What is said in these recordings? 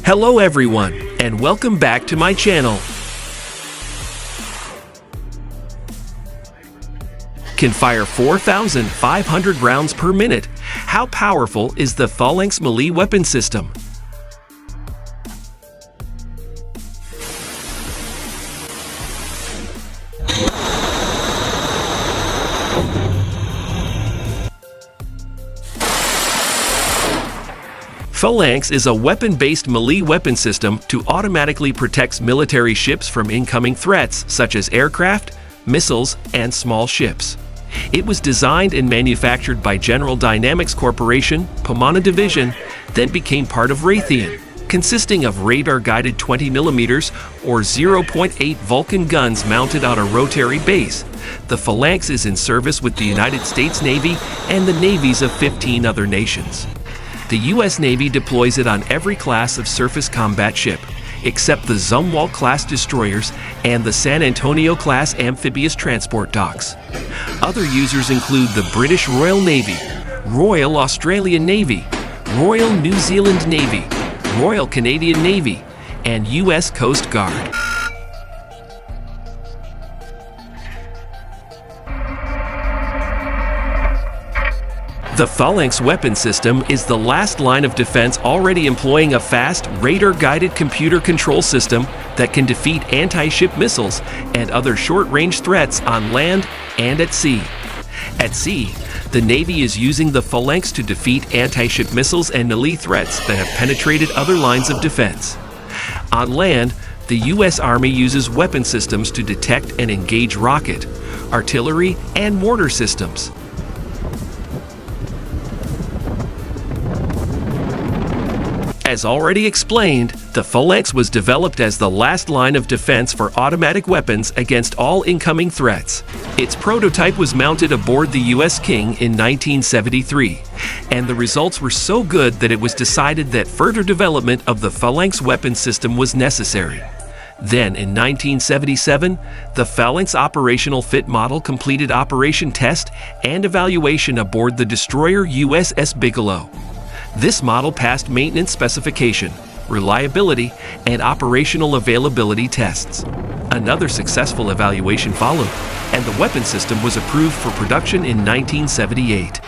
Hello everyone, and welcome back to my channel. Can fire 4,500 rounds per minute. How powerful is the Phalanx melee weapon system? Phalanx is a weapon-based melee weapon system to automatically protect military ships from incoming threats such as aircraft, missiles, and small ships. It was designed and manufactured by General Dynamics Corporation, Pomona Division, then became part of Raytheon, consisting of radar-guided 20mm or 0.8 Vulcan guns mounted on a rotary base. The Phalanx is in service with the United States Navy and the navies of 15 other nations. The U.S. Navy deploys it on every class of surface combat ship, except the Zumwalt-class destroyers and the San Antonio-class amphibious transport docks. Other users include the British Royal Navy, Royal Australian Navy, Royal New Zealand Navy, Royal Canadian Navy, and U.S. Coast Guard. The Phalanx weapon system is the last line of defense already employing a fast, radar-guided computer control system that can defeat anti-ship missiles and other short-range threats on land and at sea. At sea, the Navy is using the Phalanx to defeat anti-ship missiles and melee threats that have penetrated other lines of defense. On land, the U.S. Army uses weapon systems to detect and engage rocket, artillery, and mortar systems. As already explained, the Phalanx was developed as the last line of defense for automatic weapons against all incoming threats. Its prototype was mounted aboard the U.S. King in 1973, and the results were so good that it was decided that further development of the Phalanx weapon system was necessary. Then, in 1977, the Phalanx operational fit model completed operation test and evaluation aboard the destroyer USS Bigelow. This model passed maintenance specification, reliability, and operational availability tests. Another successful evaluation followed, and the weapon system was approved for production in 1978.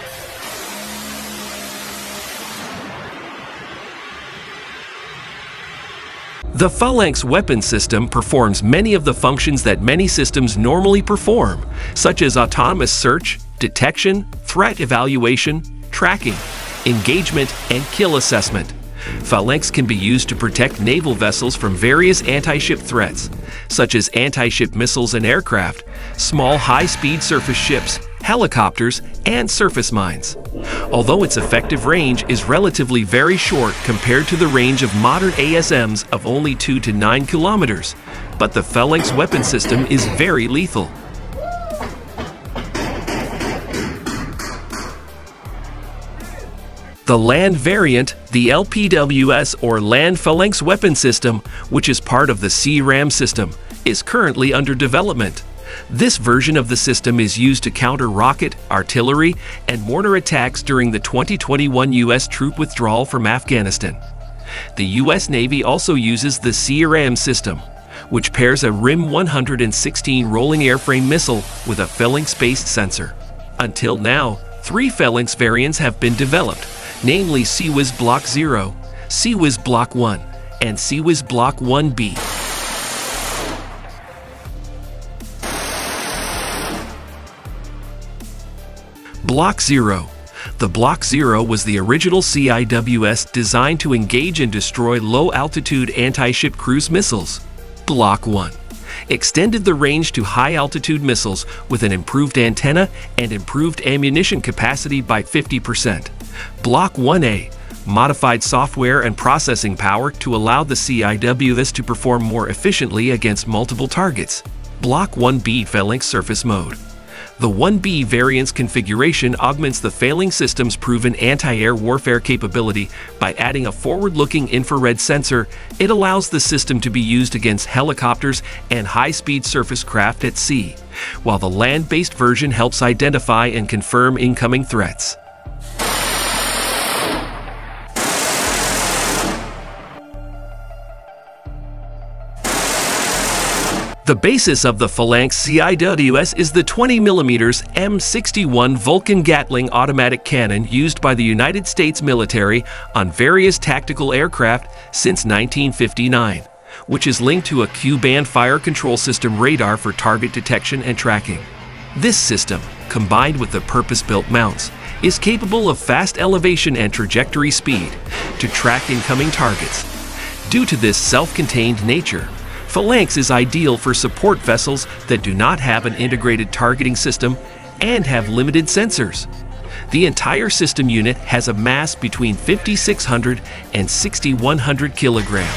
The Phalanx weapon system performs many of the functions that many systems normally perform, such as autonomous search, detection, threat evaluation, tracking, engagement, and kill assessment. Phalanx can be used to protect naval vessels from various anti-ship threats, such as anti-ship missiles and aircraft, small high-speed surface ships, helicopters, and surface mines. Although its effective range is relatively very short compared to the range of modern ASMs of only 2 to 9 kilometers, but the Phalanx weapon system is very lethal. The land variant, the LPWS or Land Phalanx Weapon System, which is part of the CIWS system, is currently under development. This version of the system is used to counter rocket, artillery, and mortar attacks during the 2021 U.S. troop withdrawal from Afghanistan. The U.S. Navy also uses the CIWS system, which pairs a RIM-116 rolling airframe missile with a Phalanx-based sensor. Until now, 3 Phalanx variants have been developed, namely CIWS Block 0, CIWS Block 1, and CIWS Block 1B. Block 0. The Block 0 was the original CIWS designed to engage and destroy low-altitude anti-ship cruise missiles. Block 1 extended the range to high-altitude missiles with an improved antenna and improved ammunition capacity by 50%. Block 1A modified software and processing power to allow the CIWS to perform more efficiently against multiple targets. Block 1B Phalanx Surface Mode. The 1B variant's configuration augments the Phalanx system's proven anti-air warfare capability by adding a forward-looking infrared sensor. It allows the system to be used against helicopters and high-speed surface craft at sea, while the land-based version helps identify and confirm incoming threats. The basis of the Phalanx CIWS is the 20mm M61 Vulcan Gatling automatic cannon used by the United States military on various tactical aircraft since 1959, which is linked to a Q-band fire control system radar for target detection and tracking. This system, combined with the purpose-built mounts, is capable of fast elevation and trajectory speed to track incoming targets. Due to this self-contained nature, Phalanx is ideal for support vessels that do not have an integrated targeting system and have limited sensors. The entire system unit has a mass between 5,600 and 6,100 kilograms.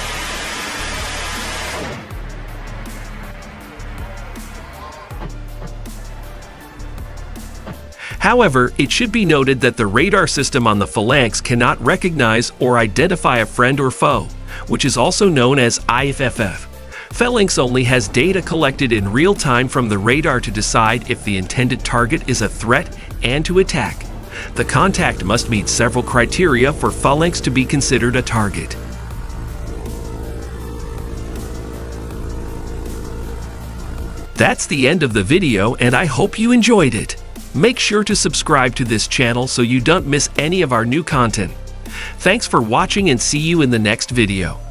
However, it should be noted that the radar system on the Phalanx cannot recognize or identify a friend or foe, which is also known as IFFF. Phalanx only has data collected in real time from the radar to decide if the intended target is a threat and to attack. The contact must meet several criteria for Phalanx to be considered a target. That's the end of the video, and I hope you enjoyed it. Make sure to subscribe to this channel so you don't miss any of our new content. Thanks for watching and see you in the next video.